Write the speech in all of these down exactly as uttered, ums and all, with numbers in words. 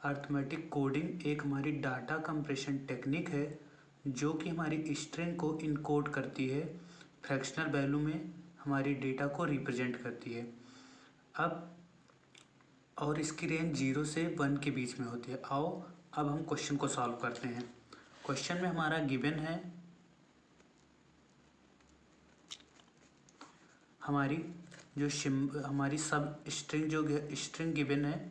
Arithmetic coding एक हमारी data compression technique है जो कि हमारी स्ट्रिंग को इनकोड करती है, फ्रैक्शनल वैल्यू में हमारी डेटा को रिप्रेजेंट करती है। अब और इसकी रेंज जीरो से वन के बीच में होती है। आओ अब हम क्वेश्चन को सॉल्व करते हैं। क्वेश्चन में हमारा गिवन है हमारी जो शिम हमारी सब स्ट्रिंग जो स्ट्रिंग गिवन है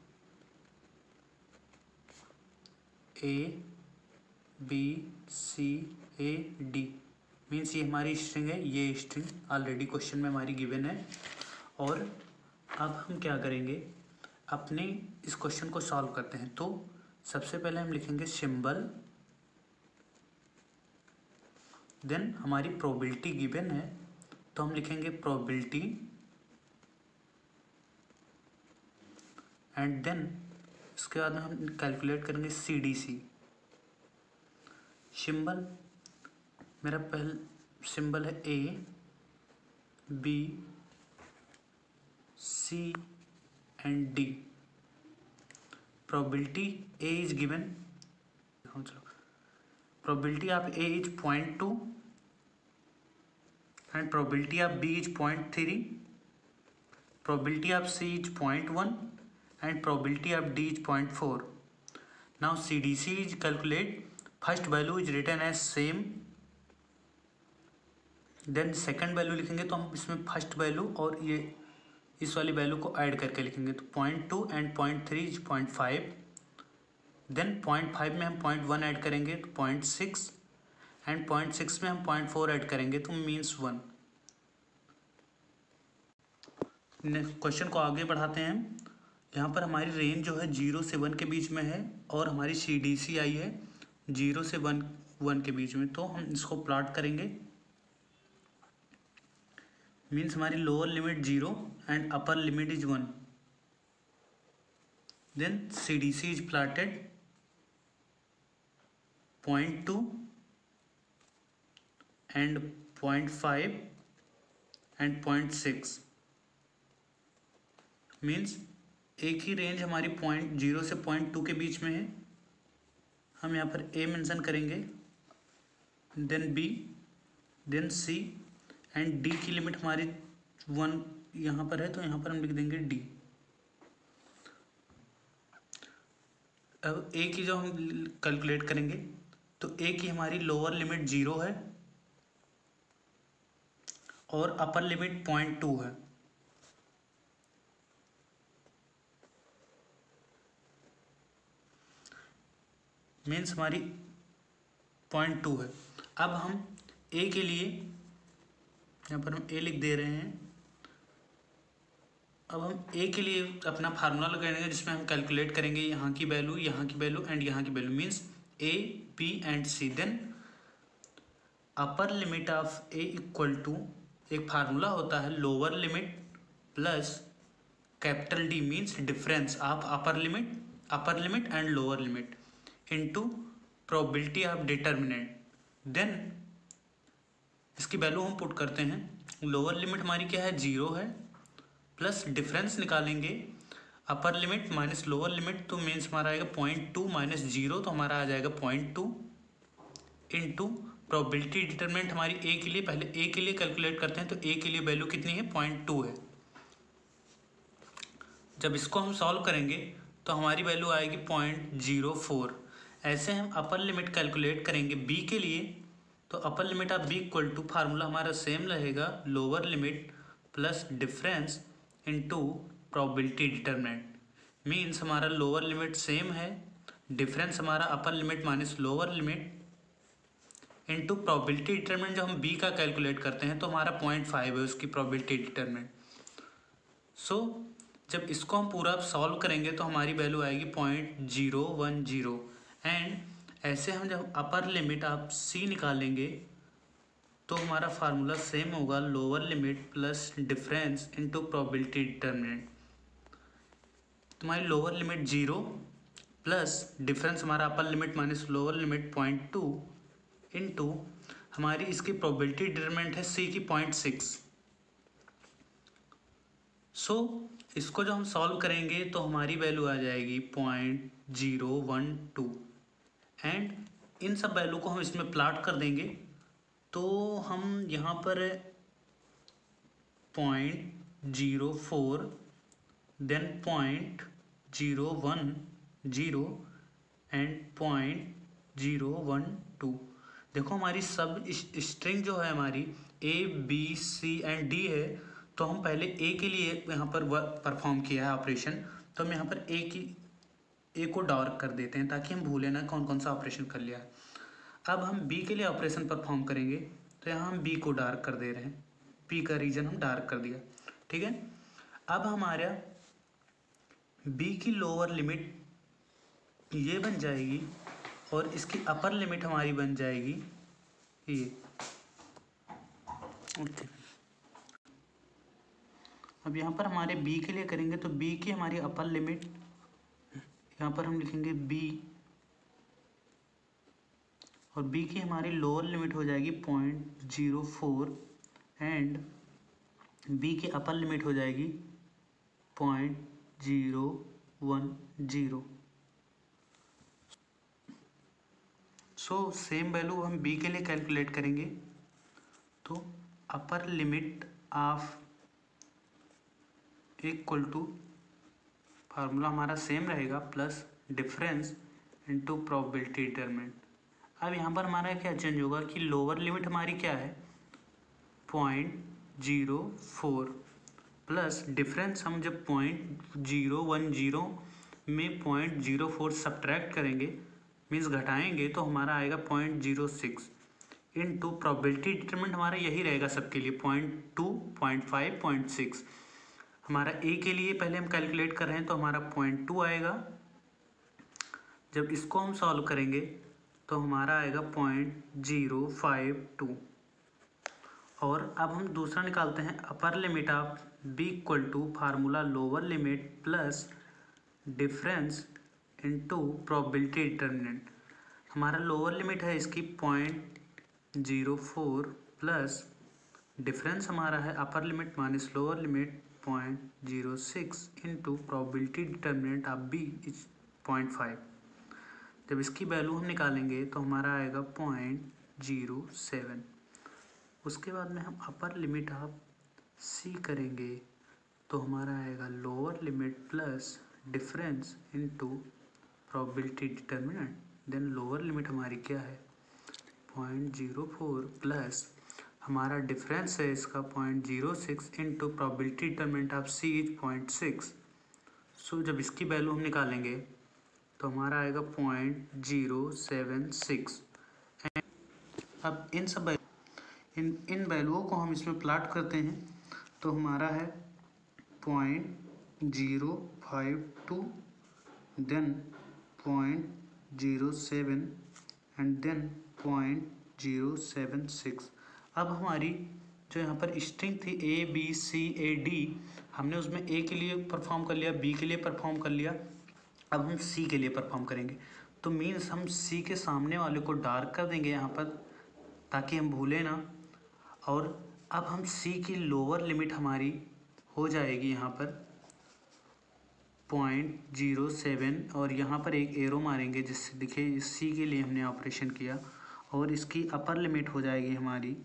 A B C A D, means ये हमारी स्ट्रिंग है। ये स्ट्रिंग ऑलरेडी क्वेश्चन में हमारी गिवन है। और अब हम क्या करेंगे, अपने इस क्वेश्चन को सॉल्व करते हैं। तो सबसे पहले हम लिखेंगे सिंबल, देन हमारी प्रोबेबिलिटी गिवन है तो हम लिखेंगे प्रोबेबिलिटी, एंड देन इसके बाद में हम कैलकुलेट करेंगे सी डी सी। सिंबल मेरा पहला सिंबल है A B C and D. Probability A is given, चलो probability of A is point two and probability of B is point three, probability of C is point one and probability of D is zero point four. Now C D C is calculate, first value is written as same, then second value लिखेंगे तो हम इसमें first value और ये इस वाली value को add करके लिखेंगे तो point two and point three is point five, then point five में हम पॉइंट वन ऐड करेंगे तो point six, and point six में हम पॉइंट फोर ऐड करेंगे तो मीन्स वन। क्वेश्चन को आगे बढ़ाते हैं। यहाँ पर हमारी रेंज जो है जीरो से वन के बीच में है और हमारी सी डी सी आई है जीरो से वन वन के बीच में। तो हम इसको प्लॉट करेंगे, मीन्स हमारी lower limit zero and upper limit is one, then C D C is plotted point two and point five and point six, means एक ही रेंज हमारी पॉइंट जीरो से पॉइंट टू के बीच में है। हम यहाँ पर ए मेंशन करेंगे, then B, then C and D की लिमिट हमारी वन यहाँ पर है तो यहाँ पर हम लिख देंगे डी। अब ए की जो हम कैलकुलेट करेंगे तो ए की हमारी लोअर लिमिट जीरो है और अपर लिमिट पॉइंट टू है। मीन्स हमारी पॉइंट टू है। अब हम ए के लिए यहाँ पर हम ए लिख दे रहे हैं। अब हम ए के लिए अपना फार्मूला लगाएंगे जिसमें हम कैलकुलेट करेंगे यहाँ की वैल्यू, यहाँ की वैल्यू एंड यहाँ की value, means A B and C. Then upper limit of A equal to, एक फार्मूला होता है lower limit plus capital D, means difference of upper limit upper limit and lower limit into probability of determinant. Then इसकी value हम put करते हैं। Lower limit हमारी क्या है, जीरो है, प्लस डिफरेंस निकालेंगे upper limit minus lower limit, तो मीन्स हमारा आएगा पॉइंट टू माइनस जीरो, तो हमारा आ जाएगा point two into probability determinant हमारी ए के लिए, पहले ए के लिए कैलकुलेट करते हैं तो ए के लिए वैल्यू कितनी है, पॉइंट टू है। जब इसको हम सॉल्व करेंगे तो हमारी वैल्यू आएगी पॉइंट जीरो फोर। ऐसे हम अपर लिमिट कैलकुलेट करेंगे बी के लिए तो upper limit of B equal to, formula हमारा सेम रहेगा lower limit plus difference into probability determinant, means हमारा लोअर लिमिट सेम है, डिफरेंस हमारा upper limit minus lower limit into probability determinant. जो हम बी का कैलकुलेट करते हैं तो हमारा पॉइंट फाइव है उसकी प्रोबेबिलिटी डिटर्मिनेंट। सो जब इसको हम पूरा सॉल्व करेंगे तो हमारी वैल्यू आएगी point zero one zero. And ऐसे हम जब अपर लिमिट ऑफ सी निकालेंगे तो हमारा फार्मूला सेम होगा lower limit plus difference into probability determinant. तुम्हारी lower limit zero plus difference हमारा upper limit minus lower limit point two into हमारी इसकी प्रोबेबिलिटी डिटर्मिनेंट है सी की पॉइंट सिक्स। सो so, इसको जो हम सॉल्व करेंगे तो हमारी वैल्यू आ जाएगी point zero one two and इन सब वैल्यू को हम इसमें प्लाट कर देंगे तो हम यहाँ पर point zero four then point zero one zero and point zero one two. देखो हमारी सब स्ट्रिंग जो है हमारी A B C and D है, तो हम पहले ए के लिए यहाँ पर परफॉर्म किया है ऑपरेशन, तो हम यहाँ पर ए की ए को डार्क कर देते हैं ताकि हम भूलें ना कौन कौन सा ऑपरेशन कर लिया है। अब हम बी के लिए ऑपरेशन परफॉर्म करेंगे तो यहाँ हम बी को डार्क कर दे रहे हैं, बी का रीजन हम डार्क कर दिया, ठीक है। अब हमारा बी की लोअर लिमिट ये बन जाएगी और इसकी अपर लिमिट हमारी बन जाएगी ये, ओके। अब यहाँ पर हमारे बी के लिए करेंगे तो बी की हमारी अपर लिमिट यहाँ पर हम लिखेंगे बी और बी की हमारी लोअर लिमिट हो जाएगी point zero four and B की अपर लिमिट हो जाएगी point zero one zero. So same value हम बी के लिए कैलकुलेट करेंगे तो upper limit of equal to formula हमारा सेम रहेगा plus difference into probability determinant. अब यहाँ पर हमारा क्या चेंज होगा कि लोअर लिमिट हमारी क्या है point zero four plus difference हम जब पॉइंट जीरो वन जीरो में पॉइंट जीरो फोर सब्ट्रैक्ट करेंगे मीन्स घटाएंगे तो हमारा आएगा point zero six into probability determinant हमारा यही रहेगा सबके लिए point two point five point six. हमारा ए के लिए पहले हम कैलकुलेट कर रहे हैं तो हमारा पॉइंट टू आएगा, जब इसको हम सॉल्व करेंगे तो हमारा आएगा पॉइंट जीरो फाइव टू। और अब हम दूसरा निकालते हैं upper limit of B equal to formula lower limit plus difference into probability determinant. हमारा लोअर लिमिट है इसकी point zero four plus difference हमारा है upper limit minus lower limit point zero six into probability determinant of B is point five. जब इसकी value हम निकालेंगे तो हमारा आएगा पॉइंट जीरो सेवन। उसके बाद में हम अपर लिमिट ऑफ सी करेंगे तो हमारा आएगा lower limit plus difference into probability determinant, then lower limit हमारी क्या है पॉइंट जीरो फोर प्लस हमारा डिफरेंस है इसका point zero six into probability determinant of C is point six. So जब इसकी वैल्यू हम निकालेंगे तो हमारा आएगा पॉइंट जीरो सेवन सिक्स। अब इन सब इन इन वैल्यूओं को हम इसमें प्लाट करते हैं तो हमारा है point zero five two then point zero seven and then point zero seven six. अब हमारी जो यहाँ पर स्ट्रिंग थी ए बी सी ए डी, हमने उसमें ए के लिए परफॉर्म कर लिया, बी के लिए परफॉर्म कर लिया, अब हम सी के लिए परफॉर्म करेंगे। तो मीन्स हम सी के सामने वाले को डार्क कर देंगे यहाँ पर ताकि हम भूलें ना। और अब हम सी की लोअर लिमिट हमारी हो जाएगी यहाँ पर पॉइंट जीरो सेवन और यहाँ पर एक एरो मारेंगे जिससे दिखे सी के लिए हमने ऑपरेशन किया, और इसकी अपर लिमिट हो जाएगी हमारी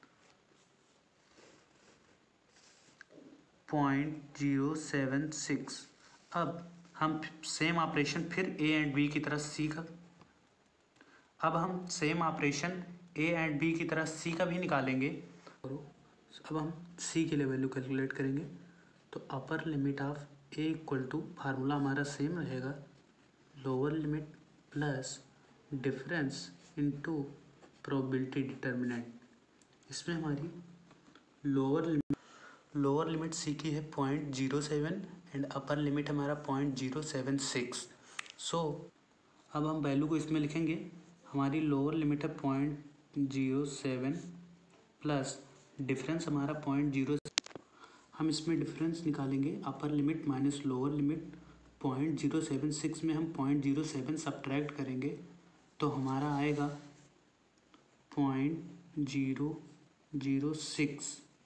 पॉइंट जीरो सेवन सिक्स। अब हम सेम ऑपरेशन फिर ए एंड बी की तरह सी का अब हम same operation A and B की तरह सी का भी निकालेंगे। अब हम सी के लिए वैल्यू कैलकुलेट करेंगे तो upper limit of A equal to formula हमारा सेम रहेगा lower limit plus difference into probability determinant. इसमें हमारी lower limit lower limit C की है point zero seven and upper limit हमारा point zero seven six. So अब हम value को इसमें लिखेंगे, हमारी लोअर लिमिट है point zero seven plus difference हमारा पॉइंट जीरो, हम इसमें डिफरेंस निकालेंगे upper limit minus lower limit point zero seven six में हम पॉइंट जीरो सेवन सब्ट्रैक्ट करेंगे तो हमारा आएगा point zero zero six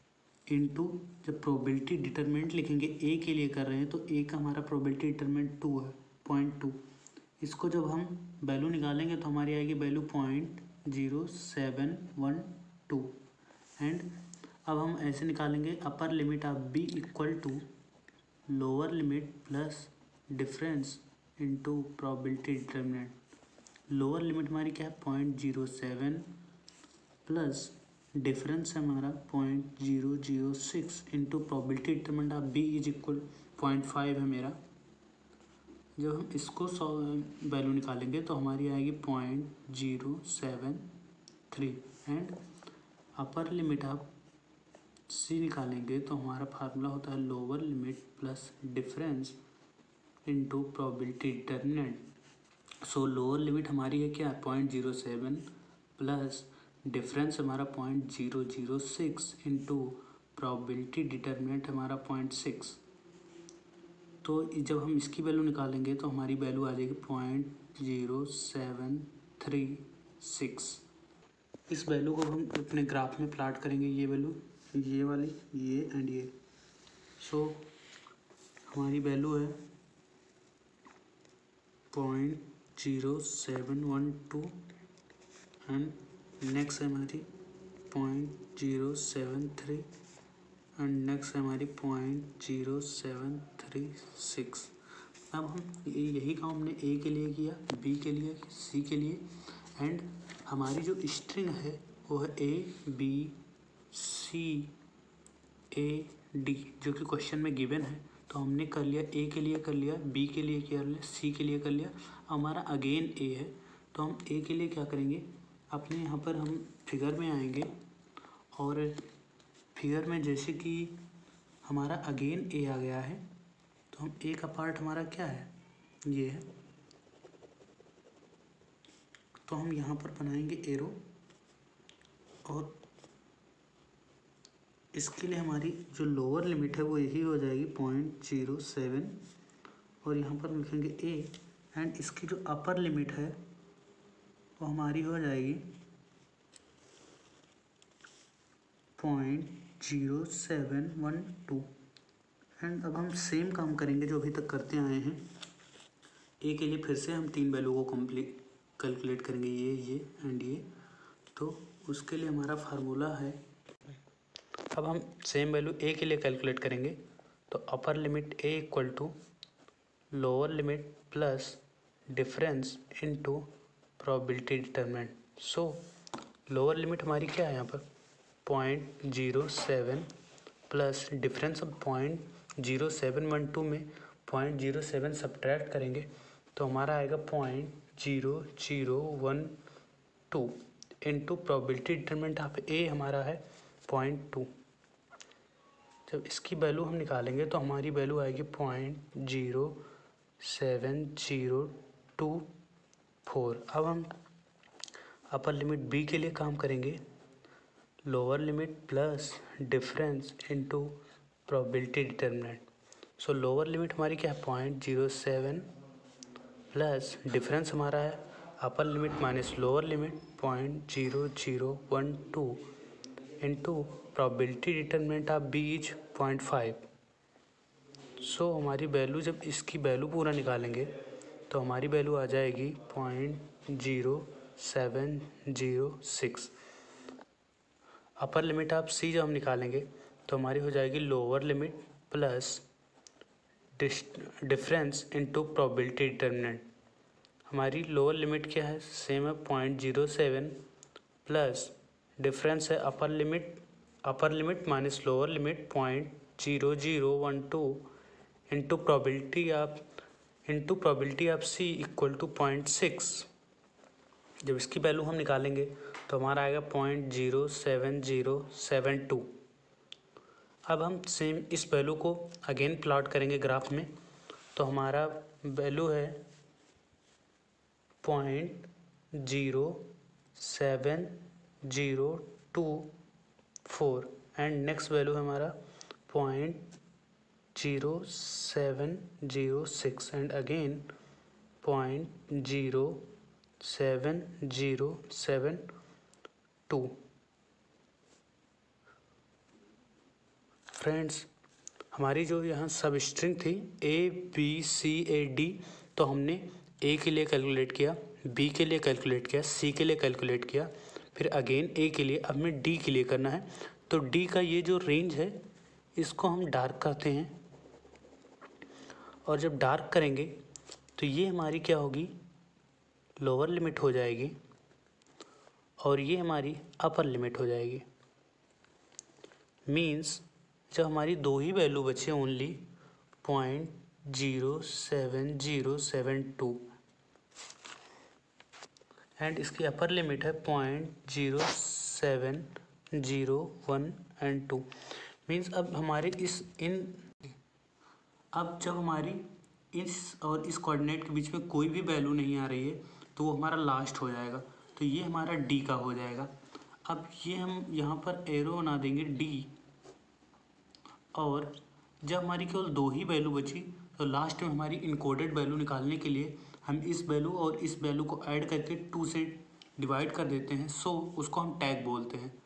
into जब प्रोबेबिलिटी डिटरमिनेंट लिखेंगे ए के लिए कर रहे हैं तो ए का हमारा प्रोबेबिलिटी डिटरमिनेंट टू है, पॉइंट टू। इसको जब हम वैल्यू निकालेंगे तो हमारी आएगी value point zero seven one two. And अब हम ऐसे निकालेंगे upper limit of B equal to lower limit plus difference into probability determinant. Lower limit हमारी क्या है, point zero seven plus difference है हमारा point zero zero six into probability determinant of B is equal point five है मेरा। जब हम इसको सौ वैल्यू निकालेंगे तो हमारी आएगी point zero seven three. And upper limit of C निकालेंगे तो हमारा फार्मूला होता है lower limit plus difference into probability determinant. So lower limit हमारी है क्या, point zero seven plus difference हमारा point zero zero six into probability determinant हमारा पॉइंट सिक्स। तो जब हम इसकी वैल्यू निकालेंगे तो हमारी वैल्यू आ जाएगी point zero seven three six. इस वैल्यू को हम अपने ग्राफ में प्लाट करेंगे, ये वैल्यू, ये वाली, ये एंड ये। सो so, हमारी वैल्यू है point zero seven one two and next है हमारी point zero seven three and next है हमारी point zero seven three six. अब हम यही काम हमने ए के लिए किया, बी के लिए, सी के लिए। एंड हमारी जो स्ट्रिंग है वो है A B C A D, जो कि क्वेश्चन में गिवन है। तो हमने कर लिया, ए के लिए कर लिया, बी के लिए कर लिया, सी के लिए कर लिया, हमारा अगेन ए है। तो हम ए के लिए क्या करेंगे, अपने यहाँ पर हम फिगर में आएंगे और फिगर में जैसे कि हमारा अगेन ए आ गया है तो हम ए का पार्ट हमारा क्या है, ये है। तो हम यहाँ पर बनाएंगे एरो और इसके लिए हमारी जो लोअर लिमिट है वो यही हो जाएगी पॉइंट जीरो सेवन और यहाँ पर लिखेंगे ए। एंड इसकी जो अपर लिमिट है वो हमारी हो जाएगी point zero seven one two. And अब हम सेम काम करेंगे जो अभी तक करते आए हैं। ए के लिए फिर से हम तीन वैल्यू को कंप्लीट कैलकुलेट करेंगे, ये ये एंड ये। तो उसके लिए हमारा फार्मूला है, अब हम सेम वैल्यू ए के लिए कैलकुलेट करेंगे तो upper limit A equal to lower limit plus difference into probability determinant. So lower limit हमारी क्या है यहाँ पर, point zero seven plus difference of point zero seven one two में पॉइंट जीरो सेवन सब्ट्रैक्ट करेंगे तो हमारा आएगा point zero zero one two into probability determinant of A हमारा है पॉइंट टू। जब इसकी वैल्यू हम निकालेंगे तो हमारी वैल्यू आएगी point zero seven zero two four. अब हम अपर लिमिट बी के लिए काम करेंगे, lower limit plus difference into probability determinant. So lower limit हमारी क्या है, point zero seven plus difference हमारा है upper limit minus lower limit point zero zero one two into probability determinant of B is point five. So हमारी value, जब इसकी value पूरा निकालेंगे तो हमारी वैल्यू आ जाएगी point zero seven zero six. Upper limit of C जब हम निकालेंगे तो हमारी हो जाएगी lower limit plus difference into probability determinant. हमारी लोअर लिमिट क्या है, सेम है point zero seven plus difference है upper limit upper limit minus lower limit point zero zero one two into probability of into probability of C equal to point six. जब इसकी value हम निकालेंगे तो हमारा आएगा point zero seven zero seven two. अब हम सेम इस वैल्यू को अगेन प्लॉट करेंगे ग्राफ में तो हमारा वैल्यू है point zero seven zero two four and next value है हमारा point zero seven zero six and again point zero seven zero seven two. Friends हमारी जो यहाँ सब स्ट्रिंग थी ए बी सी ए डी, तो हमने ए के लिए कैलकुलेट किया, बी के लिए कैलकुलेट किया, सी के लिए कैलकुलेट किया, फिर अगेन ए के लिए, अब हमें डी के लिए करना है। तो डी का ये जो रेंज है इसको हम डार्क करते हैं, और जब डार्क करेंगे तो ये हमारी क्या होगी, लोअर लिमिट हो जाएगी, और ये हमारी अपर लिमिट हो जाएगी। मीन्स जब हमारी दो ही वैल्यू बचे only point zero seven zero seven two, and इसकी अपर लिमिट है point zero seven zero one and two. Means अब हमारे इस इन अब जब हमारी इस और इस कोऑर्डिनेट के बीच में कोई भी वैल्यू नहीं आ रही है तो वो हमारा लास्ट हो जाएगा, तो ये हमारा डी का हो जाएगा। अब ये हम यहाँ पर एरो बना देंगे डी, और जब हमारी केवल दो ही वैल्यू बची तो लास्ट में हमारी इनकोडेड वैल्यू निकालने के लिए हम इस वैल्यू और इस वैल्यू को ऐड करके टू से डिवाइड कर देते हैं, सो उसको हम टैग बोलते हैं।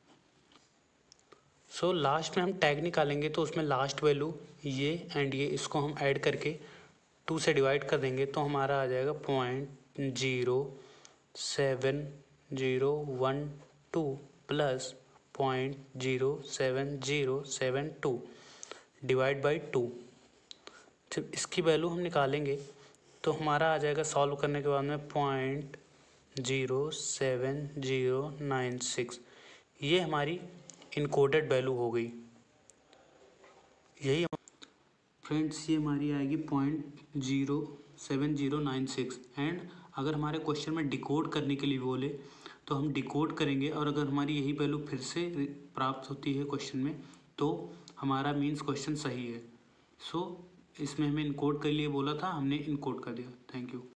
सो लास्ट में हम टैग निकालेंगे तो उसमें लास्ट वैल्यू ये एंड ये इसको हम ऐड करके टू से डिवाइड कर देंगे, तो हमारा आ जाएगा point zero seven zero one two plus point zero seven zero seven two divide by two. जब इसकी वैल्यू हम निकालेंगे तो हमारा आ जाएगा सॉल्व करने के बाद में point zero seven zero nine six. ये हमारी इनकोडेड वैल्यू हो गई। यही फ्रेंड्स ये हमारी आएगी point zero seven zero nine six. And अगर हमारे क्वेश्चन में डिकोड करने के लिए बोले तो हम डिकोड करेंगे, और अगर हमारी यही वैल्यू फिर से प्राप्त होती है क्वेश्चन में तो हमारा मीन्स क्वेश्चन सही है। सो so, इसमें हमें इनकोड के लिए बोला था, हमने इनकोड कर दिया। Thank you.